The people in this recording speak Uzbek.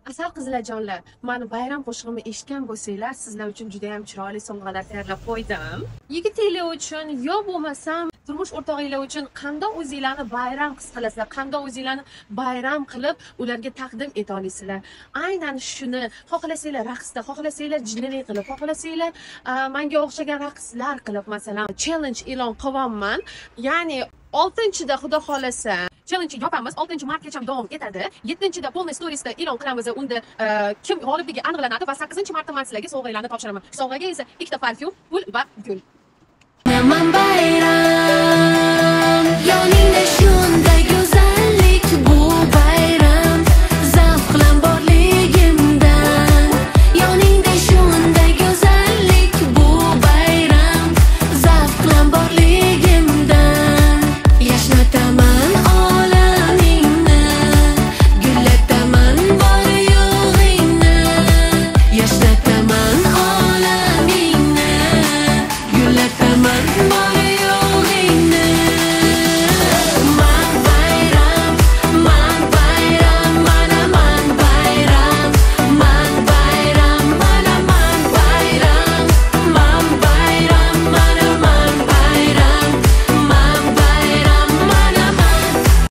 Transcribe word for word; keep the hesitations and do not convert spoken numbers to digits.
Asal qizlarjonlar, mani bayram qo'shig'imni eshitgan bo'lsanglar, sizlar uchun juda ham chiroyli sovg'alar tayyorlab qo'ydim. Yigitlar uchun yo bo'lmasam turmush o'rtog'inglar uchun qandoq o'zinglarni bayram his qilasizlar, qandoq o'zinglarni bayram qilib ularga taqdim eta olasizlar. Aynan shuni xohlasanglar raqsda, xohlasanglar jinnilik qilib, xohlasanglar menga o'xshagan raqslar qilib, masalan, challenge e'lon qilyapman. Ya'ni oltinchida xudo xolasa challenge yopamiz. oltinchi martgacha davom etadi. yettinchida polniy storiesda e'lon qilamiz. Unda kim g'olibligi aniqlanadi va sakkizinchi martda men sizlarga sovg'alarni topshiraman. Sovg'aga esa ikkita parfyum, pul va gul.